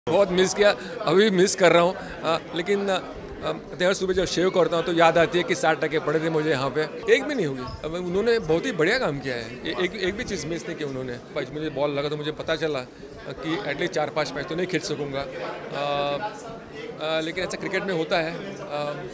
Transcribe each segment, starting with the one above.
बहुत मिस किया, अभी मिस कर रहा हूँ। लेकिन हर सुबह जब शेव करता हूँ तो याद आती है कि 60% पड़े थे मुझे यहाँ पे। एक भी नहीं होगी। अब उन्होंने बहुत ही बढ़िया काम किया है। एक भी चीज़ मिस नहीं की उन्होंने। बस मुझे बॉल लगा तो मुझे पता चला कि एटलीस्ट 4-5 मैच तो नहीं खेल सकूँगा, लेकिन ऐसा क्रिकेट में होता है।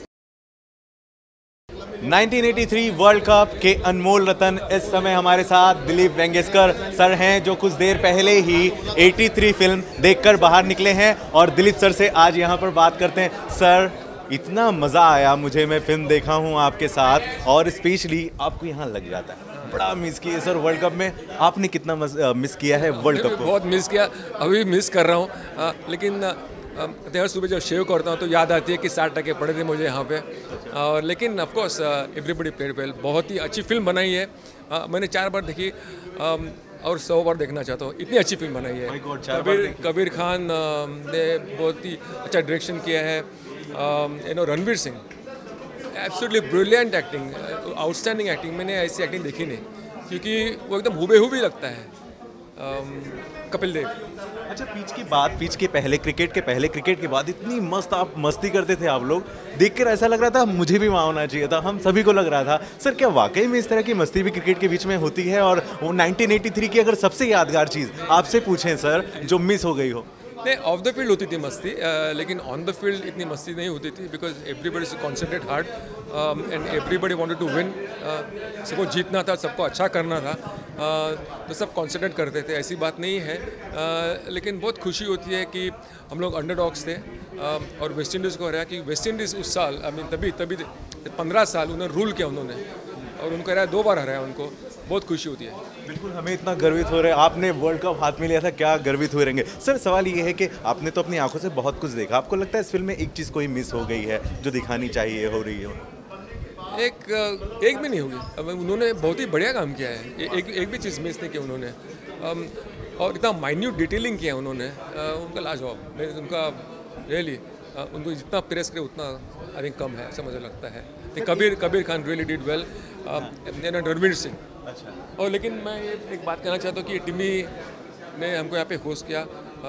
1983 वर्ल्ड कप के अनमोल रतन इस समय हमारे साथ दिलीप वेंगेसकर सर हैं, जो कुछ देर पहले ही 83 फिल्म देखकर बाहर निकले हैं और दिलीप सर से आज यहाँ पर बात करते हैं। सर, इतना मज़ा आया मुझे, मैं फिल्म देखा हूँ आपके साथ और स्पेशली आपको यहाँ लग जाता है। बड़ा मिस किया सर वर्ल्ड कप में, आपने कितना मिस किया है वर्ल्ड कप को? बहुत मिस किया, अभी मिस कर रहा हूँ। लेकिन हर सुबह जब शेव करता हूँ तो याद आती है कि 60% पड़े थे मुझे यहाँ पे। और लेकिन of course everybody played well. बहुत ही अच्छी फिल्म बनाई है। मैंने 4 बार देखी और 100 बार देखना चाहता हूँ, इतनी अच्छी फिल्म बनाई है। कबीर खान ने बहुत ही अच्छा डायरेक्शन किया है। Ranveer Singh, absolutely brilliant acting, outstanding acting. मैंने ऐसी एक्टिंग देखी नहीं, क्योंकि वो एकदम हुबेहू भी लगता है। कपिल देव। अच्छा, पिच के पहले क्रिकेट के बाद इतनी मस्त आप मस्ती करते थे आप लोग, देखकर ऐसा लग रहा था मुझे भी वहाँ होना चाहिए था, हम सभी को लग रहा था। सर, क्या वाकई में इस तरह की मस्ती भी क्रिकेट के बीच में होती है? और वो 1983 की अगर सबसे यादगार चीज़ आपसे पूछें सर, जो मिस हो गई हो? नहीं, ऑफ द फील्ड होती थी मस्ती, लेकिन ऑन द फील्ड इतनी मस्ती नहीं होती थी, बिकॉज एवरीबडी से concentrate hard and everybody wanted to win. सबको जीतना था, सबको अच्छा करना था, तो सब कॉन्सेंट्रेट करते थे, ऐसी बात नहीं है। लेकिन बहुत खुशी होती है कि हम लोग अंडरडॉग्स थे और वेस्ट इंडीज़ को हराया। कि वेस्ट इंडीज़ उस साल तभी 15 साल उन्होंने रूल किया उन्होंने, और उनको हराया, 2 बार हराया उनको। बहुत खुशी होती है। बिल्कुल, हमें इतना गर्वित हो रहे हैं, आपने वर्ल्ड कप हाथ में लिया था, क्या गर्वित हुए रहेंगे। सर, सवाल ये है कि आपने तो अपनी आंखों से बहुत कुछ देखा, आपको लगता है इस फिल्म में एक चीज़ कोई मिस हो गई है जो दिखानी चाहिए हो रही हो? एक भी नहीं होगी। अब उन्होंने बहुत ही बढ़िया काम किया है। एक भी चीज़ मिस नहीं की उन्होंने, और इतना माइन्यूट डिटेलिंग किया उन्होंने। उनका लाजवाब, उनका रियली उनको जितना प्रेस करे उतना आई थिंक कम है, ऐसा मुझे लगता है। Kabir Khan really did well, Ranveer Singh. अच्छा। और लेकिन मैं ये एक बात कहना चाहता हूँ कि टिमी ने हमको यहाँ पे होस्ट किया,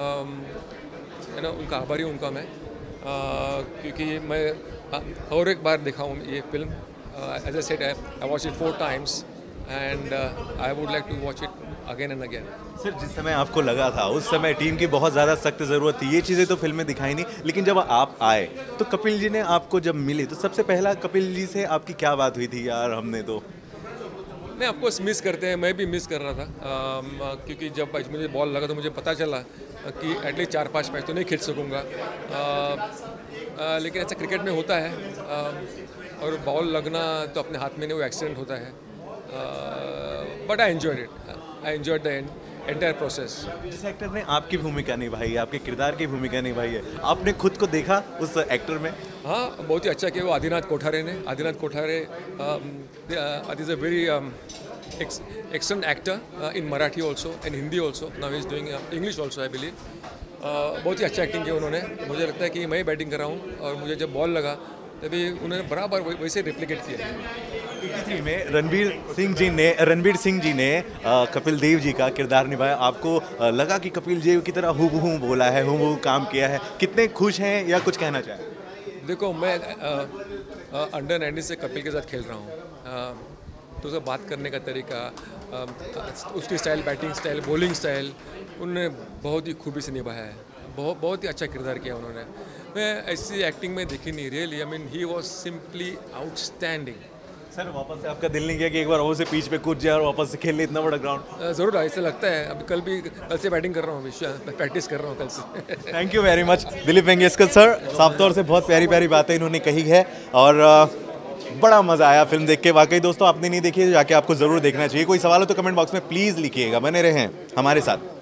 है ना, उनका आभारी हूँ उनका मैं, क्योंकि मैं और एक बार देखा हूँ ये फिल्म। As I said, I watch it 4 times and I would like to watch it again and again. Sir, जिस समय आपको लगा था उस समय टीम की बहुत ज़्यादा सख्त ज़रूरत थी, ये चीज़ें तो फिल्म में दिखाई नहीं, लेकिन जब आप आए तो कपिल जी ने आपको जब मिले तो सबसे पहला कपिल जी से आपकी क्या बात हुई थी? यार, हमने तो नहीं, ऑफकोर्स मिस करते हैं, मैं भी मिस कर रहा था, क्योंकि जब मुझे बॉल लगा तो मुझे पता चला कि एटलीस्ट 4-5 मैच तो नहीं खेल सकूँगा, लेकिन ऐसा क्रिकेट में होता है। और बॉल लगना तो अपने हाथ में नहीं, वो एक्सीडेंट होता है। But I enjoyed the entire process. जिस एक्टर ने आपकी भूमिका निभाई है, आपके किरदार की भूमिका निभाई है, आपने खुद को देखा उस एक्टर में? हाँ, बहुत ही अच्छा किया वो आदिनाथ कोठारे ने। Adinath Kothare is a very excellent actor in Marathi also and Hindi also. Now he is doing English also, I believe. बहुत ही अच्छा एक्टिंग किया उन्होंने। मुझे लगता है कि मैं बैटिंग कर रहा हूँ और मुझे जब बॉल लगा तभी उन्होंने बराबर वैसे रिप्लिकेट किया। 83 में रणवीर सिंह जी ने कपिल देव जी का किरदार निभाया। आपको लगा कि कपिल देव की तरह हूबहू बोला है, हूबहू काम किया है? कितने खुश हैं या कुछ कहना चाहें? देखो, मैं अंडर 19 से कपिल के साथ खेल रहा हूँ, तो उसका बात करने का तरीका, उसकी style, batting style, bowling style, उन्होंने बहुत ही खूबी से निभाया है। बहुत ही अच्छा किरदार किया उन्होंने। मैं ऐसी एक्टिंग में देखी नहीं, really. I mean, he was simply outstanding. Sir, वापस से आपका दिल नहीं किया कि एक बार वो से पिच पे कूद जाए और वापस से खेल ले इतना बड़ा ग्राउंड? ज़रूर, ऐसा लगता है। अभी कल से बैटिंग कर रहा हूँ, प्रैक्टिस कर रहा हूँ कल से। Thank you very much Dilip Vengsarkar sir, साफ तौर से बहुत प्यारी प्यारी बातें इन्होंने कही है और बड़ा मज़ा आया फिल्म देख के। वाकई दोस्तों, आपने नहीं देखी है, जाके आपको ज़रूर देखना चाहिए। कोई सवाल हो तो कमेंट बॉक्स में प्लीज़ लिखिएगा। बने रहें हमारे साथ।